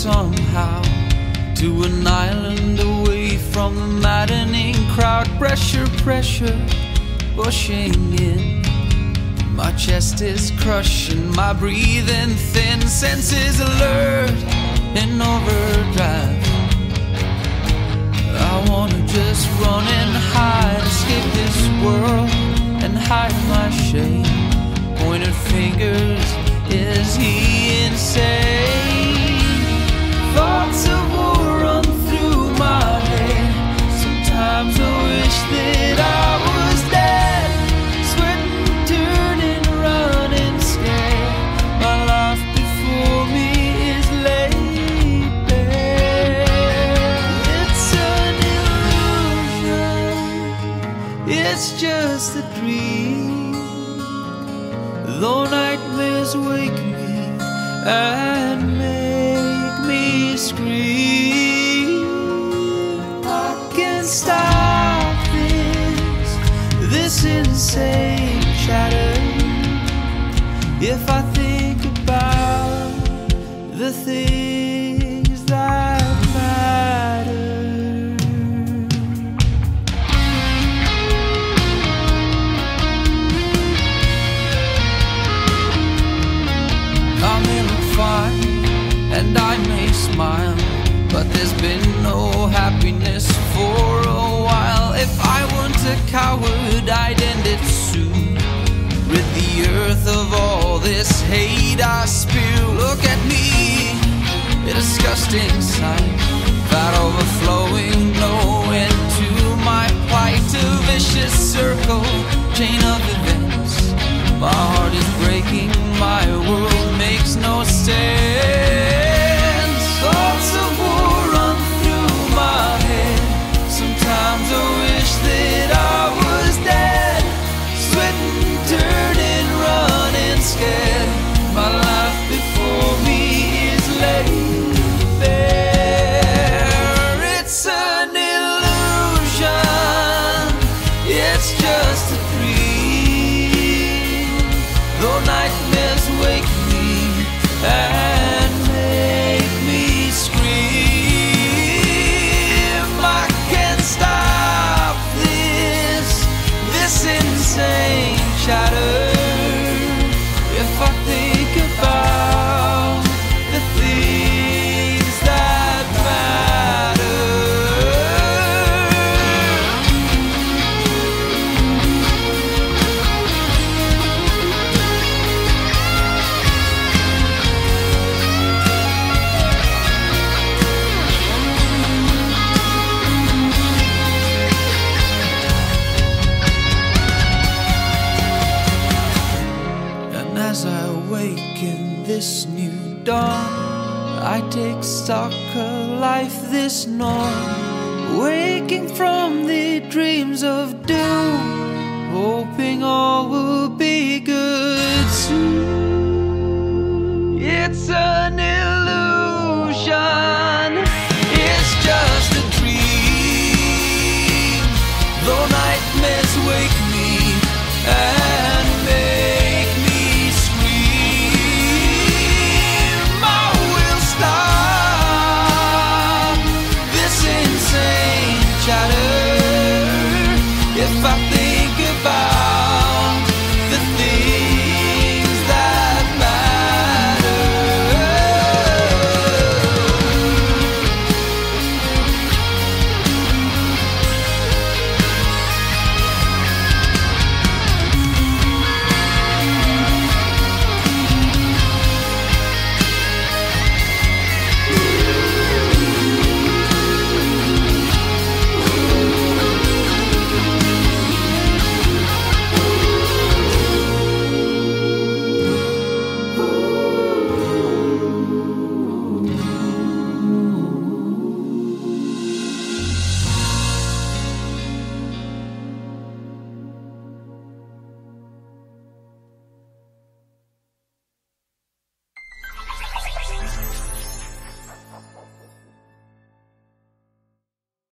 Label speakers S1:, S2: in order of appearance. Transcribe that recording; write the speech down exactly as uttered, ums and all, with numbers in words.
S1: somehow to an island away from the maddening crowd. Pressure, pressure, pushing in. My chest is crushing, my breathing thin, senses alert in overdrive. I wanna just run and hide, escape this world and hide my shame. Pointed fingers, is he insane? Thoughts of war run through my head. Sometimes I wish that I was dead, sweating, turning, running, scared. My life before me is laid bare. It's an illusion, it's just a dream. Though nightmares wake me and make me scream, I can't stop this, this insane chatter. If I think about the things that matter. I may look fine and I may smile, but there's been no happiness for a while. If I weren't a coward, I'd end it soon. Rid the earth of all this hate I spew. Look at me, a disgusting sight, fat overflowing, no end to my plight. A vicious circle, chain of events. My heart is breaking, my world makes no sense. Thoughts of war run through my head. Sometimes I wish that I was dead, sweating, turning, running, scared. My life before me is laid bare. It's an illusion, it's just a dream. Though nightmares wake me and make me scream, I can't stop this, this insane chatter. If I think about the things that matter. And as I awake in this new dawn, I take stock of life this norm, waking from the dreams of doom, hoping all will be good soon. It's an illusion, it's just a dream. Though nightmares wake